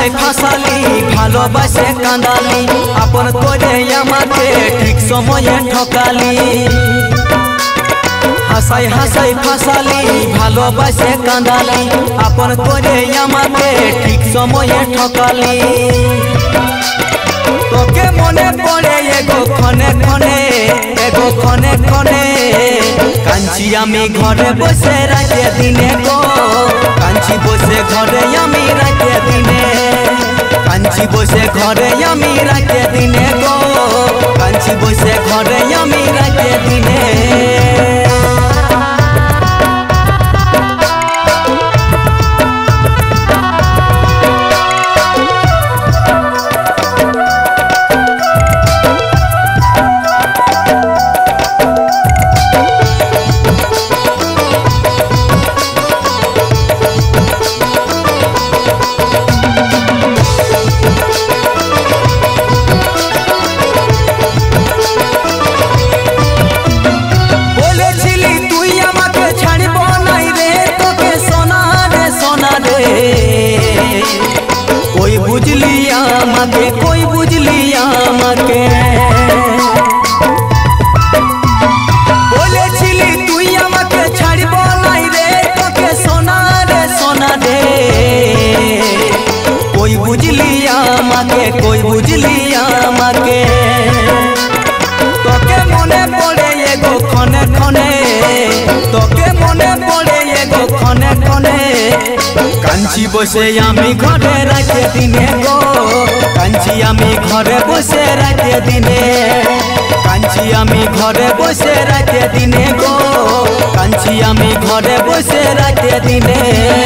হাসাই ফাঁসালি ভালোবাসে কাঁদালি আপন করে আমাকে ঠিক সময়ে ঠকালি হাসাই হাসাই ফাঁসালি ভালোবাসে কাঁদালি আপন করে আমাকে ঠিক সময়ে ঠকালি তোকে মনে পড়ে এগো ক্ষণে ক্ষণে কাঞ্চি আমি ঘরে বসে রাতে দিনে গো কাঞ্চি বসে ঘরে আমি রাতে দিনে কাঞ্চি বসে ঘরে আমি রাতে দিনে গো কাঞ্চি বসে ঘরে আমি রাতে দিনে कोई बुझलिया मके कोई बुझलिया मके बोले छिली तुई আমাকে ছাড়ব নাই রে তোকে সোনা রে कोई बुझलिया मके कोई बुझलिया मके তোকে মনে পড়ে এগো ক্ষণে ক্ষণে তোকে মনে পড়ে এগো ক্ষণে ক্ষণে কাঞ্চি বসে আমি ঘরে রাতে দিনে গো কাঞ্চি আমি ঘরে বসে রাতে দিনে কাঞ্চি আমি ঘরে বসে রাতে দিনে গো কাঞ্চি আমি ঘরে বসে রাতে দিনে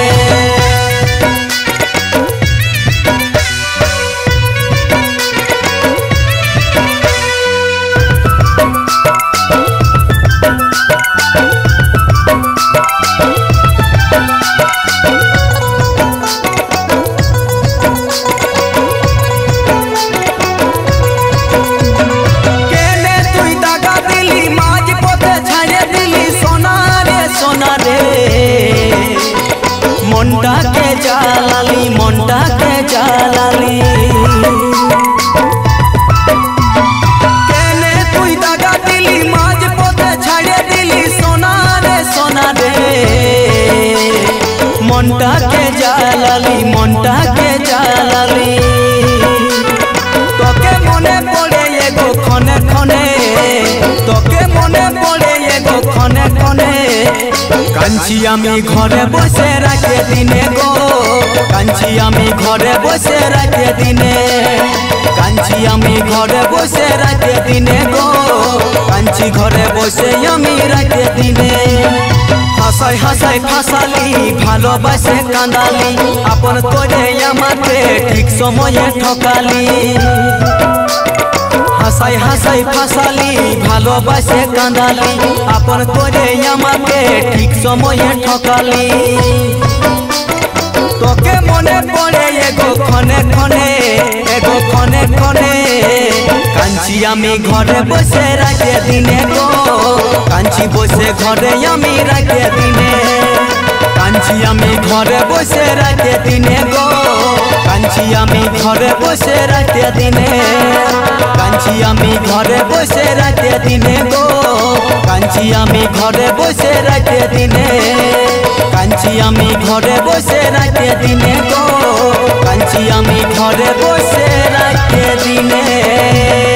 মনটা কে জালালি কেনে তুই দাগা দিলি মাঝ পথে ছাড়ে দিলি সোনা রে মনটা কে জালালি তোকে মনে পড়ে এগো ক্ষণে ক্ষণে তোকে মনে পড়ে এগো ক্ষণে ক্ষণে কাঞ্চি আমি ঘরে বসে রাতে দিনে গো কাঞ্চি আমি ঘরে বসে রাতে দিনে কাঞ্চি আমি ঘরে বসে রাতে দিনে গো কাঞ্চি ঘরে বসে আমি রাতে দিনে হাসাই হাসাই ফাঁসালি ভালোবাসে কাঁদালি আপন করে আমাকে ঠিক সময়ে ঠকালি হাসাই হাসাই ফাঁসালি ভালোবাসে কাঁদালি আপন করে আমাকে ঠিক সময়ে ঠকালি তোকে মনে পড়ে এগো ক্ষণে ক্ষণে কাঞ্চি আমি ঘরে বসে রাতে দিনে গো কাঞ্চি বসে ঘরে আমি রাতে দিনে কাঞ্চি আমি ঘরে বসে রাতে দিনে গো কাঞ্চি আমি ঘরে বসে রাতে দিনে কাঞ্চি আমি ঘরে বসে রাতে দিনে গো কাঞ্চি আমি ঘরে বসে রাতে দিনে কাঞ্চি আমি ঘরে বসে রাতে দিনে গো কাঞ্চি আমি ঘরে বসে রাতে দিনে।